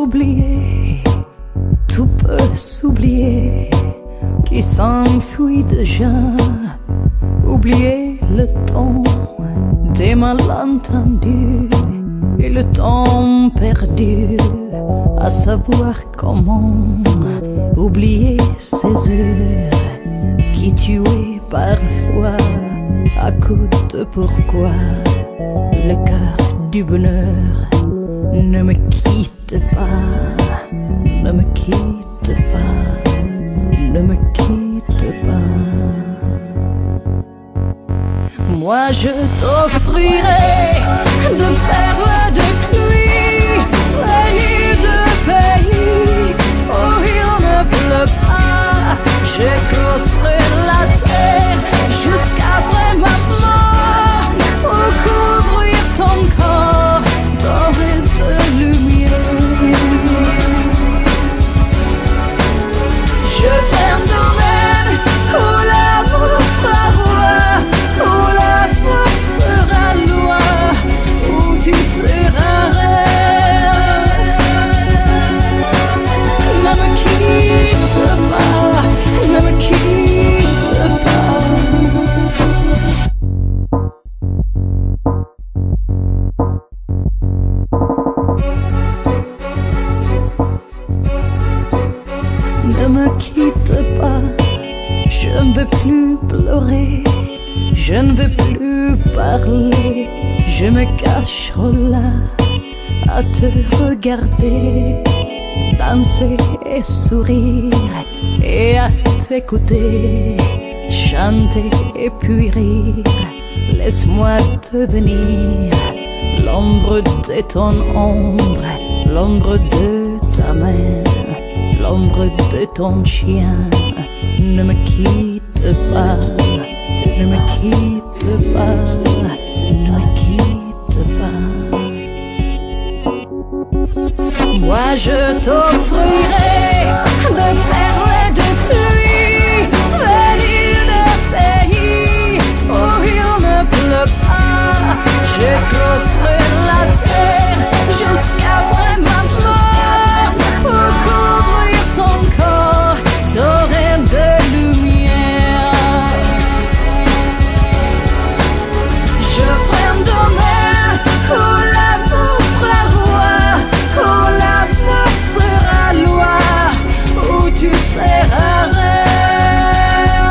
oublier, tout peut s'oublier, qui s'enfuit déjà. Oublier le temps des malentendus et le temps perdu, à savoir comment oublier ces heures qui tuaient parfois à coups de pourquoi. Le cœur du bonheur, ne me quitte pas, ne me quitte pas, ne me quitte pas. Moi je t'offrirai de perles de pluie venues de pays où il ne pleut pas. Je creuserai la terre jusqu'après ma mort pour couvrir ton corps doré de lumière. Je ferai un domaine où l'amour sera roi, où l'amour sera loi, où tu seras reine. Ne me quitte pas, ne me quitte pas. Ne me quitte pas, je ne veux plus pleurer, je ne veux plus parler, je me cache là à te regarder, danser et sourire et à t'écouter, chanter et puis rire. Laisse-moi devenir l'ombre de ton ombre, l'ombre de ta main, l'ombre de ton chien. Ne me quitte pas, ne me quitte pas, ne me quitte pas. Moi je t'offrirai de perles de pluie venues de pays où il ne pleut pas. Je creuserai la terre jusqu'après ma mort pour couvrir ton corps doré de lumière. Je ferai un domaine où l'amour sera roi, où l'amour sera loi, où tu seras reine.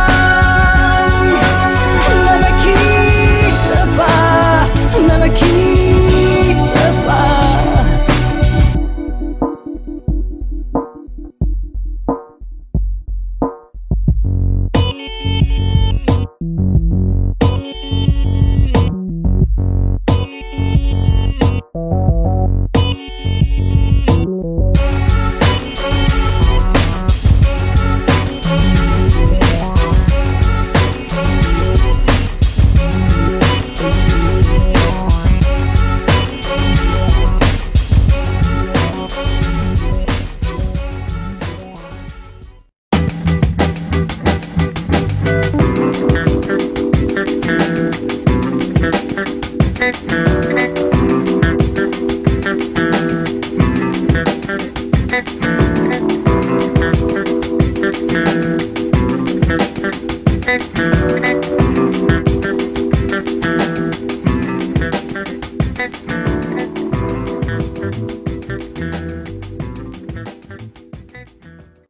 Ne me quitte pas, ne me quitte pas.